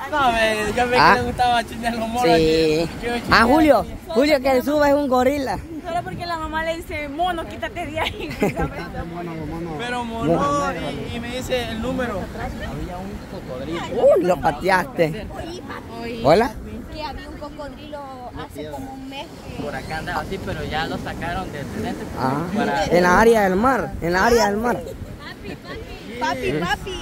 No, yo me que le gustaba chinear los monos. Sí. Julio que el suba es un gorila. Solo porque la mamá le dice, mono, quítate de ahí. Pero mono, y me dice el número. Había un cocodrilo. Lo pateaste. Oye, Hola. que había un cocodrilo hace como un mes que... Por acá andaba así, pero ya lo sacaron del dentro. En la área del mar. En la área del mar. Papi.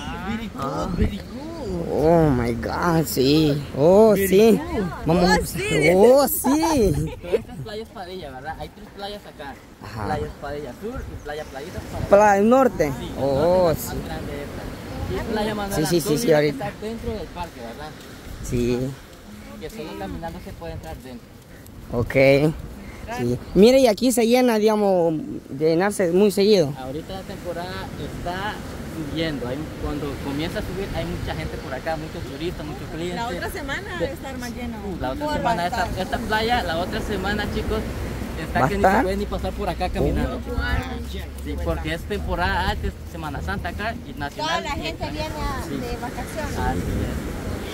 Oh my God, sí. Oh, sí. Vamos. Oh, sí. Pero esta es Playa Espadilla, ¿verdad? Hay 3 playas acá. Ajá. Playa Espadilla Sur y Playa Playitas para Para el norte. Sí, Oh, más sí. grande esta. Y Playa Manuel Sí, Antonio, ahorita. que está dentro del parque, ¿verdad? Sí. Que solo caminando se puede entrar dentro. Ok. Sí. Mire, y aquí se llena, digamos, de llenarse muy seguido. Ahorita la temporada está subiendo. Cuando comienza a subir hay mucha gente por acá, muchos turistas, muchos clientes. La otra semana debe estar más lleno. La otra semana esta playa, la otra semana, chicos, está que ni se puede ni pasar por acá caminando. Sí, porque es temporada alta, es Semana Santa acá y nacional. Toda la gente viene de vacaciones. Así es.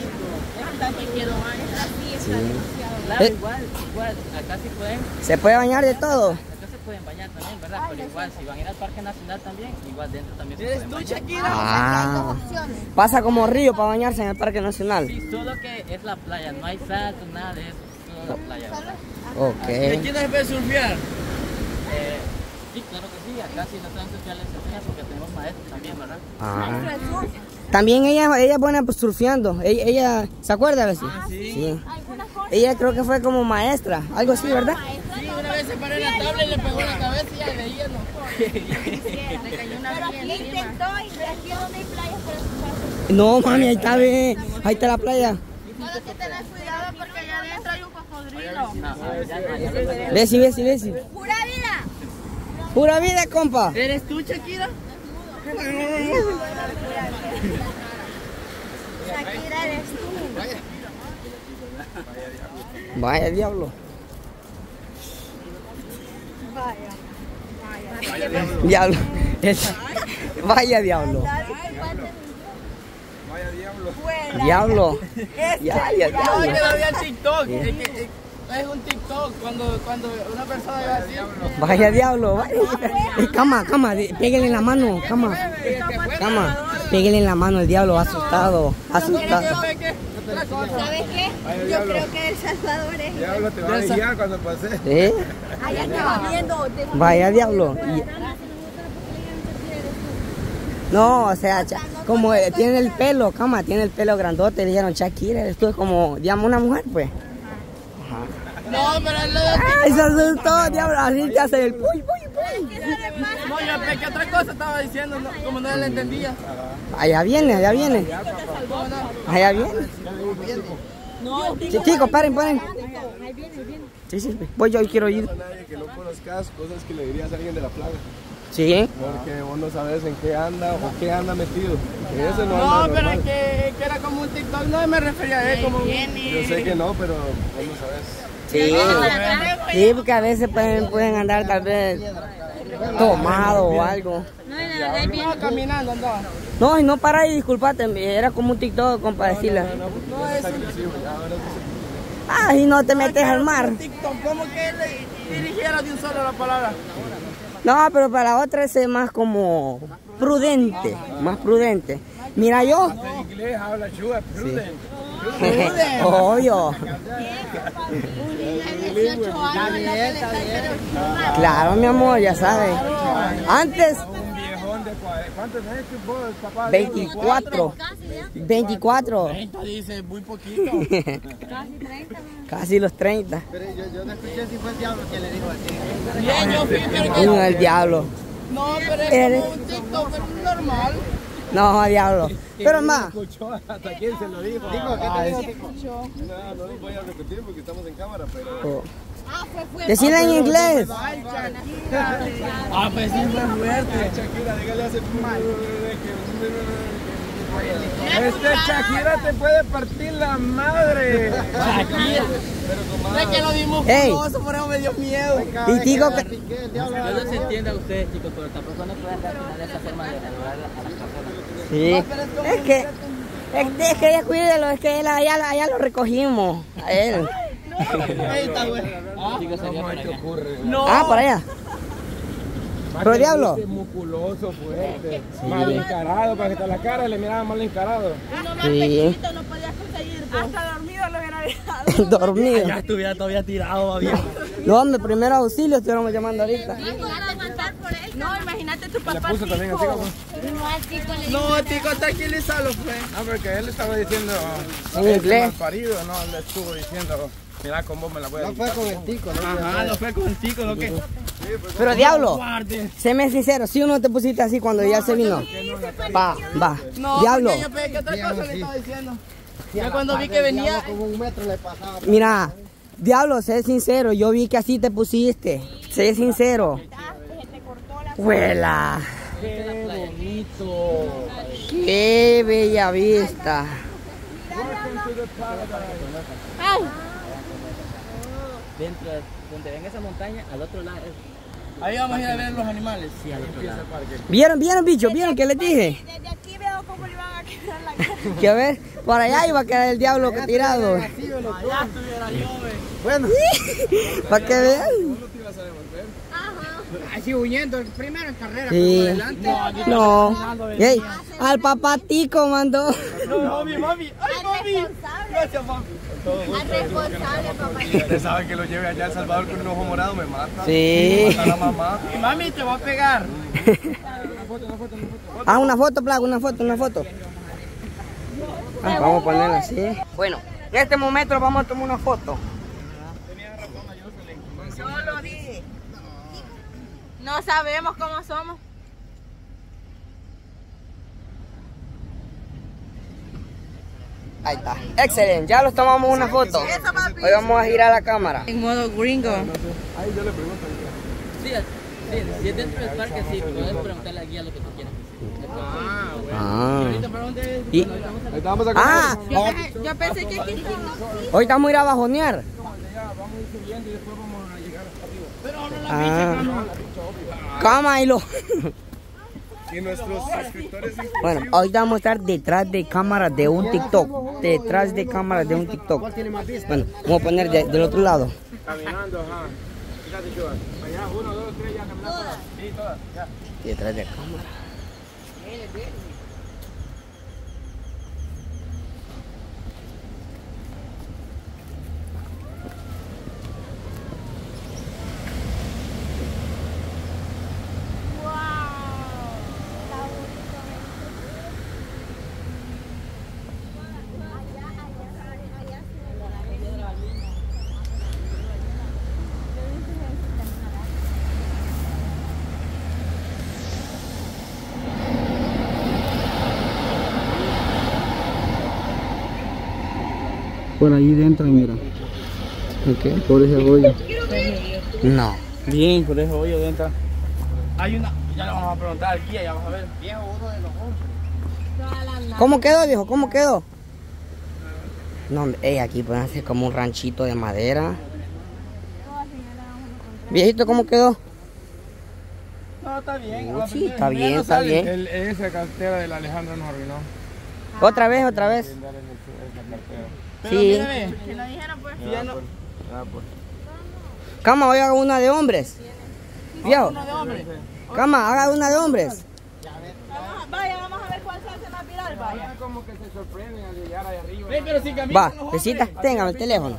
Claro, igual, acá sí pueden. ¿Se puede bañar de todo? Acá se pueden bañar también, ¿verdad? Pero igual, si van a ir al Parque Nacional también, igual dentro también se pueden bañar. Ah. Hay 2 opciones. Pasa como río para bañarse en el Parque Nacional. Sí, solo que es la playa, no hay saltos, nada de eso, solo la playa. ¿Verdad? Ok. ¿Quieres ver surfear? Sí, claro que sí, acá sí no saben surfear les enseñan porque tenemos maestros también, ¿verdad? También ella es buena pues, surfeando. Ella ¿se acuerda a veces? Sí. Ella creo que fue como maestra, algo así, ¿verdad? Sí, una vez se paró en la tabla y le pegó en la cabeza y ya de ahí ya no. Pero aquí intentó y aquí donde hay playas, pero No, mami, ahí está, ve. Ahí está la playa. solo hay que tener cuidado porque allá adentro hay un cocodrilo. Besi. ¡Pura vida! Pura vida, compa. ¿Eres tú, Shakira? Shakira, eres tú. Vaya diablo. Diablo. Vaya diablo. Diablo. Ya, No, que lo vi en TikTok. Es un TikTok cuando una persona va así. Vaya diablo. Cama, pégale en la mano, cama. Pégale en la mano el diablo, asustado. ¿Sabes qué? Yo creo que El Salvador es... Diablo, te va a guiar cuando pase. ¿Eh? Allá estaba viendo... Vaya diablo. No, o sea, como tiene el pelo, tiene el pelo grandote, le dijeron Shakira, esto es como, digamos, una mujer, pues. No, pero él lo ¡Ay, se asustó, diablo! Así te hace el puy. No, yo pensé que otra cosa estaba diciendo, como no le entendía. Allá viene. Allá viene. Chicos, paren. Sí, voy yo y quiero ir. Nadie que no conozcas cosas que le dirías a alguien de la plaga. Sí. Porque vos no sabes en qué anda o qué anda metido. En ese no No, anda pero normal. es que era como un TikTok, no me refería a él como un... Yo sé que no, pero vos no sabes. Sí, porque a veces pueden andar tal vez tomado o algo. No, caminando andaba. No, y no para ahí, disculpate, era como un TikTok, compa, decirle. No, es un Y no te metes al mar. TikTok, como que le dirigiera de un solo la palabra. No, pero para la otra es más como prudente, más prudente. Mira yo. En inglés habla chuga, prudent. Obvio. Claro, mi amor, ya sabes. Antes, Un viejón de ¿cuántos años que vos, papá? 24. 24. 30 dice, muy poquito. Casi los 30. Pero yo no escuché si fue el diablo que le dijo así. Bien, yo fui, pero No, el diablo. no, pero es como un TikTok, pero normal. No, diablo. Pero más. Escuchó hasta quién se lo dijo. Digo, ¿qué te dijo? No lo voy a repetir porque estamos en cámara, pero... Decirle en inglés. Ah, pues sí, fue fuerte. Shakira, dígale a ese Shakira te puede partir la madre. Shakira. Es que lo dimos Ey. famoso, por eso me dio miedo. Y digo que... Yo los entiendo a ustedes, chicos, pero tampoco no pueden reaccionar de esa forma de ayudar a las personas. Sí. Es Es que ella cuídelo, es que él allá lo recogimos. A él. Ah, para allá. Pero diablo. Musculoso, fuerte, mal encarado, para que te la cara le miraba mal encarado. Uno más pequeñito no podía conseguir. Hasta dormido lo hubiera dejado. Dormido. Ya estuviera todavía tirado, va bien. No, hombre, primero auxilio estuviéramos llamando ahorita. No, imagínate tu Le papá. puso también así como. No, Tico, tranquilízalo, pues. No, porque él estaba diciendo. En inglés. Parido, no, le estuvo diciendo. Mira, con vos me la voy a. No fue con el tico, ¿no? Ajá, no fue con Tico, lo que. Pero diablo, séme sincero, si uno te pusiste así cuando ya se vino. Va. No, Diablo. yo pensé que otra cosa le estaba diciendo. Ya cuando vi que venía. Como 1 metro le pasaba. Mira, diablo, sé sincero, yo vi que así te pusiste. Sé sincero. Huela. Qué bonito. Qué bella vista. Dentro de donde ven esa montaña, al otro lado. Ahí vamos a ir a ver los animales. Sí, al otro lado. ¿Vieron, bicho? ¿Vieron qué les dije? Desde aquí veo cómo le iban a quedar la cara. Que a ver, por allá iba a quedar el diablo tirado. Allá estuviera yo, Bueno, para que vean. Así huyendo, primero en carrera, Sí. adelante. No. Ey, al papá Tico mandó. No, mami. Ay, mami. Gracias, mami. Al responsable, papá. Usted sabe que lo lleve allá a El Salvador con un ojo morado, me mata. Sí. Mata a la mamá. Y mami te va a pegar. Ah, una foto, Plaga, una foto. Ah, vamos a ponerla así. Bueno, en este momento vamos a tomar una foto. Yo lo dije. No sabemos cómo somos. Ahí está. Excelente, ya los tomamos una foto. Hoy vamos a girar la cámara. En modo gringo. Sí, si es dentro del parque, sí, puedes preguntarle al guía lo que tú quieras. Ah. Pregunte. Y, Ahí vamos a ah, Yo pensé que aquí estaba. hoy estamos a ir a bajonear. Ah. Cámalo. Y nuestros suscriptores. Bueno, hoy vamos a estar detrás de cámaras de un TikTok. Detrás de cámaras de un TikTok. Bueno, vamos a poner del otro lado. Caminando, ajá. Fíjate, Chua. Allá, 1, 2, 3, ya caminando todas. Sí, todas, ya. Detrás de cámara. Por ahí dentro, mira. Ok. Por ese hoyo. No. Bien, por eso hoy dentro. Hay una, ya le vamos a preguntar al guía, ya vamos a ver. Viejo, uno de los hombres. ¿Cómo quedó, viejo? ¿Cómo quedó? No, hombre, aquí pueden hacer como un ranchito de madera. Viejito, ¿cómo quedó? No, está bien. Sí, está bien, está bien. Esa cartera del Alejandro nos arruinó. Otra vez. Esa cartera. Sí. Que lo dijeron pues. Ya no. Cama, hoy haga una de hombres. Viejo. Uno de hombre. Cama, haga una de hombres. Vaya, vamos a ver cuál se hace más viral, vaya. Como que se sorprenden al llegar ahí arriba. Ven, pero sin camisa. Va, los necesita, hombres. téngame el teléfono.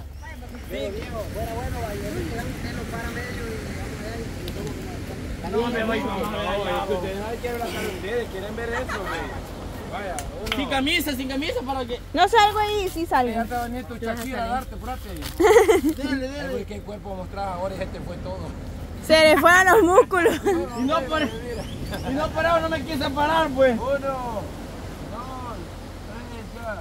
No, hombre, vaya, vamos a ver allá, vos. Ustedes no quieren hablar con ustedes, quieren ver eso, güey. Vaya, uno. Sin camisa para que. No salgo ahí, sí salgo. Ya te va a venir tu Shakira a darte, apúrate. Dale. ¿Qué cuerpo mostrar ahora? Este fue todo. Se le fueron los músculos. Y no por eso no me quise parar, pues. 1, 2, 3, ya.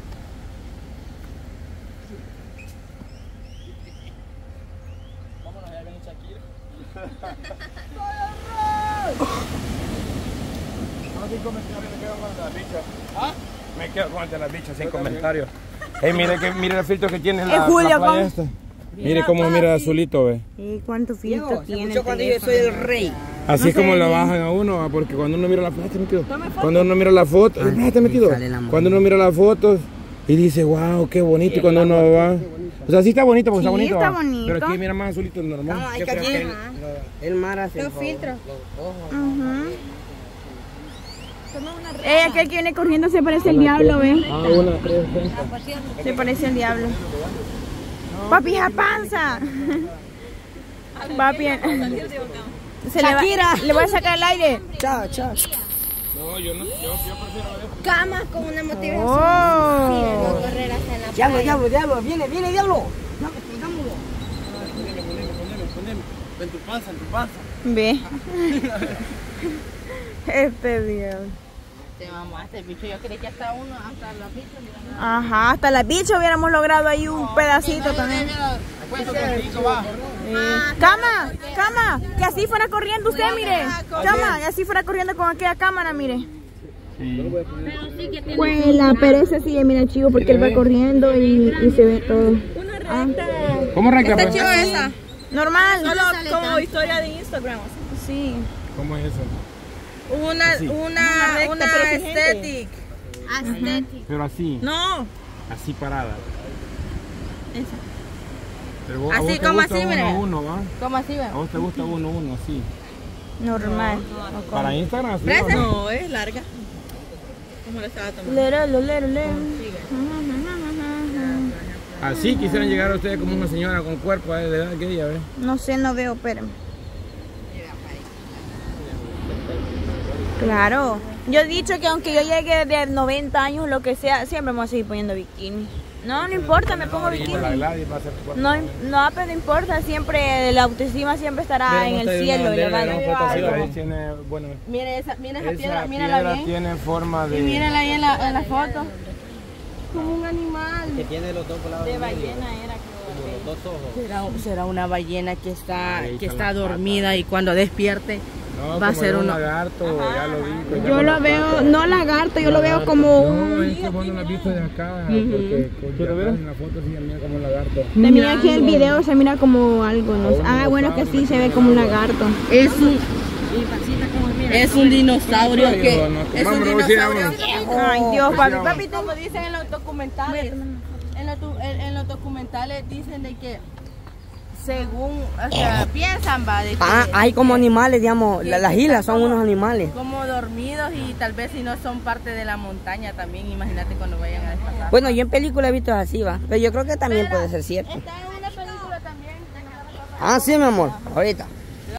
Vámonos sin comentarios, me quedo con las bichas. ¿Ah? Me quedo con el de las bichas sin comentarios. Mire el filtro que tiene la playa esta. Mire cómo mira el azulito, ve. ¿Y cuánto filtro tiene? Yo cuando yo soy el rey. Así es como la bajan a uno, porque cuando uno mira la foto, cuando uno mira la foto, cuando uno mira las fotos y dice, wow, qué bonito, y cuando uno va, o sea, sí está bonito porque Sí, está bonito, está ¿va? bonito. Pero aquí mira más azulito normal. No, es que aquí el mar hace Los filtros. ojos. Aquel que viene corriendo se parece al diablo, ¿ves? Una, tres, Se parece al diablo. Papi, esa panza. Papi. Le voy a sacar el aire. Chao, chao. No, yo prefiero Camas con una motivación. Oh. Sí, no correr hasta la playa. Diablo, viene, diablo. No, pongámoslo. poneme. En tu panza. Ve. Este diablo. Te mamaste, bicho. Yo creí que hasta la bicho. Ajá, hasta la bicha hubiéramos logrado ahí un pedacito también. Cama, que así fuera corriendo usted, mire. Cama, que así fuera corriendo con aquella cámara, mire. Pues la pereza sigue, mira, chivo, porque él va corriendo y se ve todo. ¿Cómo arranca? Está pues? chivo esa. Normal. Solo como historia de Instagram. Sí. ¿Cómo es eso? Una aesthetic. Pero así. No. Así parada. Esa. Pero vos, Así a vos te como gusta así, mira. uno, ¿va? ¿Cómo así, A vos te gusta uno, así. Normal. Para Instagram, así. No, es larga. Como lo estaba tomando. Así quisieran llegar a ustedes como una señora con cuerpo de edad que ella, ¿ves? No sé, no veo, espérame. Claro. Yo he dicho que aunque yo llegue de 90 años, lo que sea, siempre me voy a seguir poniendo bikini. No importa, me pongo bikini. No, pero no importa, siempre la autoestima siempre estará en el cielo. Ahí tiene, bueno, Mira esa piedra, mírala bien. Tiene forma de... Y mírala ahí en la foto. Como un animal. Que tiene los dos lados. De ballena era, como los dos ojos. Será una ballena que está dormida y cuando despierte No, va a ser un uno. lagarto, ya lo vi. Pues Yo lo veo, no lagarto, yo lo veo como un... No, es que vos no lo has visto de acá, porque quiero ver en la foto sí, mira como un lagarto. Se mira aquí en el video, se mira como algo, ¿no? Ah, bueno, que sí, se ve como un lagarto. Es un dinosaurio que... Es un dinosaurio viejo. Ay, Dios, papi, como dicen en los documentales, en los documentales dicen de que según, o sea, piensan, va, de que... hay como animales, digamos, las islas son unos animales. Como dormidos y tal vez si no son parte de la montaña también, imagínate cuando vayan a desplazar. Bueno, yo en película he visto así, va, pero yo creo que también puede ser cierto. Está en una película también. Ah, sí, mi amor, ahorita.